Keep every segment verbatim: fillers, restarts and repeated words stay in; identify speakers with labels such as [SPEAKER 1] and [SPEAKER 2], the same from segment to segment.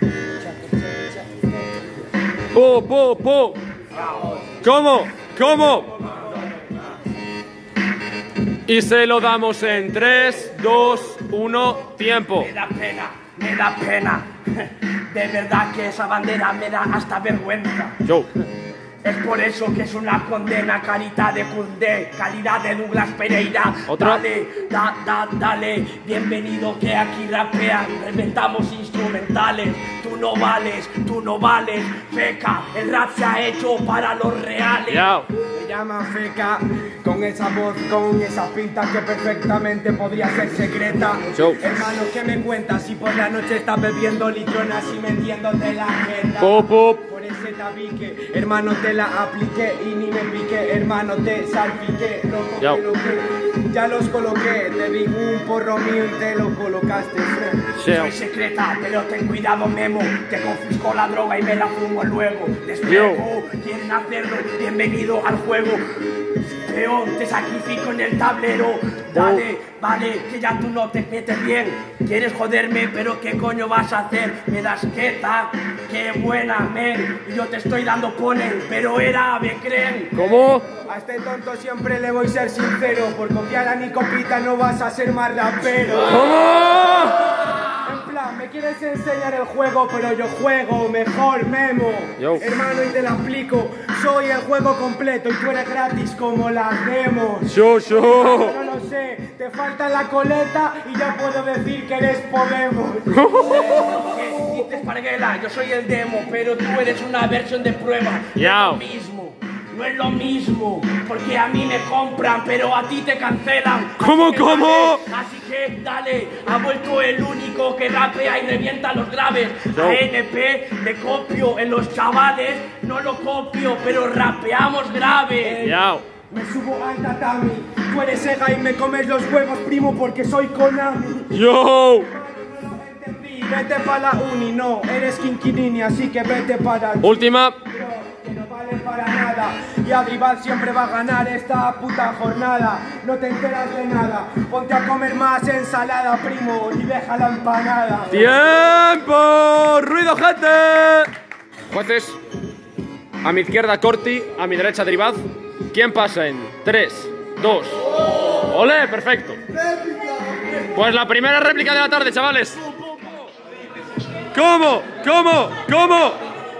[SPEAKER 1] ¡Po, po, po! ¿Cómo? ¿Cómo? Y se lo damos en tres, dos, uno, tiempo.
[SPEAKER 2] Me da pena, me da pena. De verdad que esa bandera me da hasta vergüenza.
[SPEAKER 1] Yo.
[SPEAKER 2] Es por eso que es una condena, carita de Cundé, calidad de Douglas Pereira.
[SPEAKER 1] ¿Otra?
[SPEAKER 2] Dale, da, da, dale, bienvenido que aquí rapean, reventamos instrumentales. Tú no vales, tú no vales, feca, el rap se ha hecho para los reales.
[SPEAKER 1] Yao.
[SPEAKER 3] Me llama feca, con esa voz, con esa pinta que perfectamente podría ser secreta.
[SPEAKER 1] Show.
[SPEAKER 3] Hermano, ¿qué me cuentas? Si por la noche estás bebiendo litronas y metiéndote la agenda.
[SPEAKER 1] Po, po.
[SPEAKER 3] Por ese tabique, hermano, te la apliqué y ni me piqué, hermano, te salpiqué. Loco,
[SPEAKER 1] Yao.
[SPEAKER 3] que lo que, ya los coloqué, te di un porro mío y te lo colocaste.
[SPEAKER 1] Sheo.
[SPEAKER 2] Soy secreta, pero ten cuidado, Memo. Te confisco la droga y me la fumo luego. Despego, quieren hacerlo, bienvenido al juego. Peón, te sacrifico en el tablero. Dale, vale, que ya tú no te metes bien. Quieres joderme, pero ¿qué coño vas a hacer? Me das quieta, qué buena, men. Y yo te estoy dando ponen, pero era ave, creen.
[SPEAKER 1] ¿Cómo?
[SPEAKER 3] A este tonto siempre le voy a ser sincero, por copiar a mi copita no vas a ser más rapero.
[SPEAKER 1] ¿Cómo?
[SPEAKER 3] En plan, me quieres enseñar el juego, pero yo juego mejor, Memo.
[SPEAKER 1] Yo.
[SPEAKER 3] Hermano, y te lo explico, soy el juego completo y tú eres gratis como las demos.
[SPEAKER 1] Yo, yo.
[SPEAKER 3] No lo sé, te falta la coleta y ya puedo decir que eres Podemos.
[SPEAKER 2] ¿Qué dices, Parguela? Yo soy el demo, pero tú eres una versión de prueba.
[SPEAKER 1] Yao.
[SPEAKER 2] No es lo mismo, no es lo mismo, porque a mí me compran, pero a ti te cancelan.
[SPEAKER 1] ¿Cómo,
[SPEAKER 2] Así que
[SPEAKER 1] cómo?
[SPEAKER 2] dale, así que dale, ha vuelto el único que rapea y revienta los graves.
[SPEAKER 1] Yo.
[SPEAKER 2] A N P le copio en los chavales, no lo copio, pero rapeamos grave.
[SPEAKER 1] Yao.
[SPEAKER 3] Me subo al tatami, tú eres Sega y me comes los huevos, primo, porque soy Konami.
[SPEAKER 1] Yo.
[SPEAKER 3] No lo entendí, vete para la uni, no, eres Kinkinini, así que vete para...
[SPEAKER 1] Última.
[SPEAKER 3] Bro, que no vale para nada, y Adrival siempre va a ganar esta puta jornada. No te enteras de nada, ponte a comer más ensalada, primo, y deja la empanada.
[SPEAKER 1] ¡Tiempo! ¡Ruido, gente! Jueces. A mi izquierda, Corti. A mi derecha, Dribaz. ¿Quién pasa en tres, dos? ¡Ole! Perfecto. Pues la primera réplica de la tarde, chavales. ¿Cómo? ¿Cómo? ¿Cómo?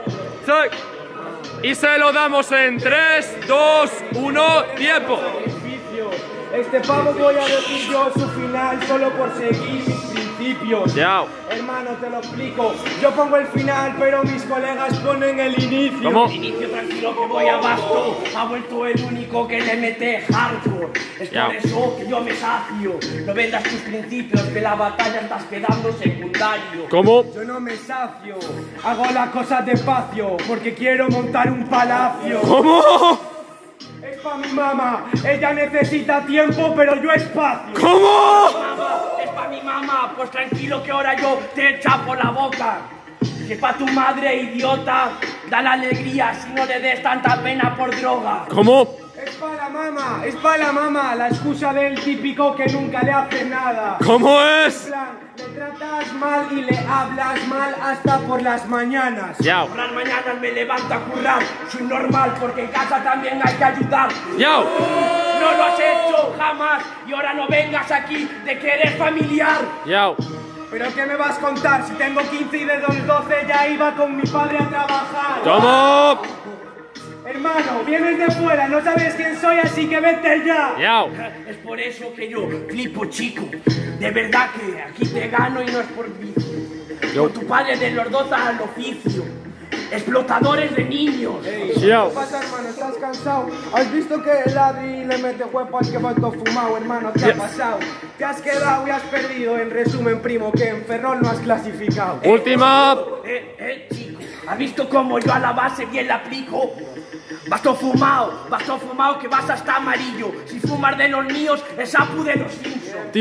[SPEAKER 1] Sí. Y se lo damos en tres, dos, uno, tiempo.
[SPEAKER 3] Este pavo voy a decir yo su final solo por seguir mis principios.
[SPEAKER 1] Yao.
[SPEAKER 3] Hermano, te lo explico. Yo pongo el final, pero mis colegas ponen el inicio.
[SPEAKER 1] ¿Cómo?
[SPEAKER 2] Inicio tranquilo que voy abasto. Ha vuelto el único que le mete hardcore. Es
[SPEAKER 1] Ya.
[SPEAKER 2] por eso que yo me sacio. No vendas tus principios, que la batalla estás quedando secundario.
[SPEAKER 1] ¿Cómo?
[SPEAKER 3] Yo no me sacio, hago las cosas despacio, porque quiero montar un palacio.
[SPEAKER 1] ¿Cómo?
[SPEAKER 3] Es pa' mi mamá, ella necesita tiempo, pero yo espacio.
[SPEAKER 1] ¿Cómo?
[SPEAKER 2] Mamá, es pa' mi mamá, pues tranquilo que ahora yo te chapo la boca. Si es pa' tu madre, idiota, da la alegría si no le des tanta pena por droga.
[SPEAKER 1] ¿Cómo?
[SPEAKER 3] Es pa' la mamá, es pa' la mamá, la excusa del típico que nunca le hace nada.
[SPEAKER 1] ¿Cómo
[SPEAKER 3] En
[SPEAKER 1] es?
[SPEAKER 3] plan, le tratas mal y le hablas mal hasta por las mañanas.
[SPEAKER 1] Yao.
[SPEAKER 2] Por las mañanas me levanto a currar, soy normal porque en casa también hay que ayudar.
[SPEAKER 1] Yao.
[SPEAKER 2] No lo has hecho jamás y ahora no vengas aquí de que eres familiar.
[SPEAKER 1] Yao.
[SPEAKER 3] ¿Pero qué me vas a contar? Si tengo quince y de los doce ya iba con mi padre a trabajar.
[SPEAKER 1] ¿Cómo?
[SPEAKER 3] Hermano, vienes de fuera, no sabes quién soy, así que vete ya.
[SPEAKER 1] Yao.
[SPEAKER 2] Es por eso que yo flipo, chico. De verdad que aquí te gano y no es por vicio.
[SPEAKER 1] Yo.
[SPEAKER 2] Con tu padre de los dos al oficio. Explotadores de niños.
[SPEAKER 1] Yao.
[SPEAKER 3] ¿Qué pasa, hermano? ¿Estás cansado? ¿Has visto que el Adri le mete huevo al que va todo fumado, hermano? ¿Qué ha pasado? Te has quedado y has perdido. En resumen, primo, que en Ferrol no has clasificado.
[SPEAKER 1] Última.
[SPEAKER 2] Eh, eh, chico. ¿Has visto cómo yo a la base bien la aplico? Vas todo fumado, vas todo fumado que vas hasta amarillo. Si fumas de los míos, es apu de los Simpsons.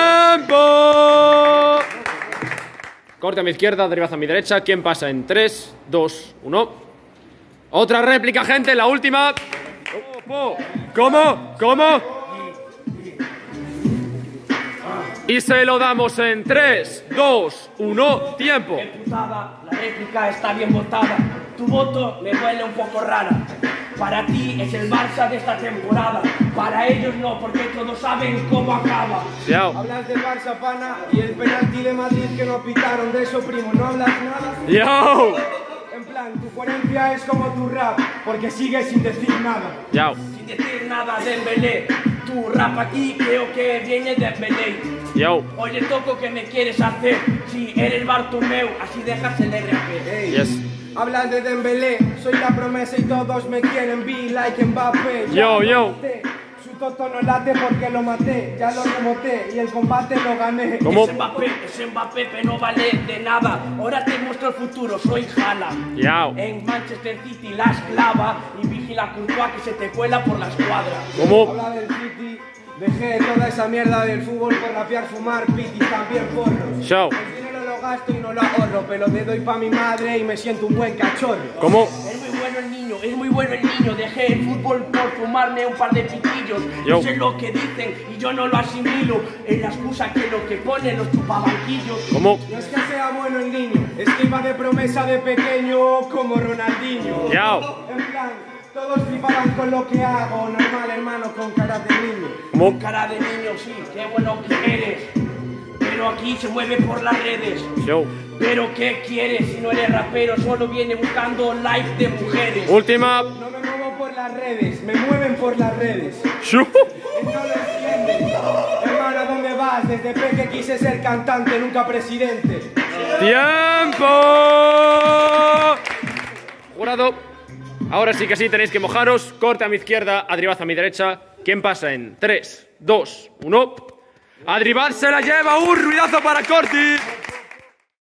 [SPEAKER 1] ¡Tiempo! Corte a mi izquierda, Dribaz a mi derecha. ¿Quién pasa en tres, dos, uno? Otra réplica, gente, la última. ¿Cómo? ¿Cómo? Y se lo damos en tres, dos, uno, tiempo.
[SPEAKER 2] Qué putada, la réplica está bien votada. Tu voto me huele un poco rara. Para ti es el Barça de esta temporada. Para ellos no, porque todos saben cómo acaba.
[SPEAKER 1] Yao.
[SPEAKER 3] Hablas del Barça, pana, y el penalti de Madrid que no pitaron. De eso, primo, no hablas nada.
[SPEAKER 1] Yao.
[SPEAKER 3] En plan, tu coherencia es como tu rap, porque sigues sin decir nada.
[SPEAKER 1] Yao.
[SPEAKER 2] Sin decir nada de Dembélé. Tu rap aquí creo que viene de Dembélé.
[SPEAKER 1] Yao.
[SPEAKER 2] Oye, Toco, ¿qué me quieres hacer? Si eres Bartomeu, así dejas el R A P.
[SPEAKER 3] Ey,
[SPEAKER 1] Yes.
[SPEAKER 3] hablas de Dembélé, soy la promesa y todos me quieren. Be like Mbappé. Ya
[SPEAKER 1] Yo,
[SPEAKER 3] lo
[SPEAKER 1] yo.
[SPEAKER 3] maté. Su toto no late porque lo maté, ya lo remoté y el combate lo gané.
[SPEAKER 1] ¿Cómo?
[SPEAKER 2] Es Mbappé, es Mbappé, pero no vale de nada. Ahora te muestro el futuro, soy Haaland.
[SPEAKER 1] Yao.
[SPEAKER 2] En Manchester City la esclava y vigila a Courtois que se te cuela por la escuadra.
[SPEAKER 1] ¿Cómo?
[SPEAKER 3] Habla del City, dejé toda esa mierda del fútbol por rapear, fumar, pitis, también porros.
[SPEAKER 1] Show.
[SPEAKER 3] El dinero lo gasto y no lo ahorro, pero le doy pa' mi madre y me siento un buen cachorro.
[SPEAKER 1] ¿Cómo?
[SPEAKER 2] Es muy bueno el niño, es muy bueno el niño. Dejé el fútbol por fumarme un par de pitillos.
[SPEAKER 1] Yo.
[SPEAKER 2] No sé lo que dicen y yo no lo asimilo. Es la excusa que lo que ponen los chupabanquillos.
[SPEAKER 1] ¿Cómo?
[SPEAKER 3] No es que sea bueno el niño, es que iba de promesa de pequeño como Ronaldinho.
[SPEAKER 1] Yao.
[SPEAKER 3] En plan, todos flipaban con lo que hago, normal hermano, con cara de niño.
[SPEAKER 1] ¿Cómo?
[SPEAKER 2] Cara de niño, sí, qué bueno que eres. Pero aquí se mueve por las redes.
[SPEAKER 1] Show.
[SPEAKER 2] Pero ¿qué quieres si no eres rapero? Solo viene buscando likes de mujeres.
[SPEAKER 1] Última.
[SPEAKER 3] No me muevo por las redes, me mueven por las redes.
[SPEAKER 1] Shu.
[SPEAKER 3] Él no lo entiende. Hermano, ¿a dónde vas? Desde peque quise ser cantante, nunca presidente.
[SPEAKER 1] ¡Tiempo! Jurado, ahora sí que sí tenéis que mojaros. Corte a mi izquierda, Adribaz a mi derecha. ¿Quién pasa en tres, dos, uno? Adribaz se la lleva, un ruidazo para Corti.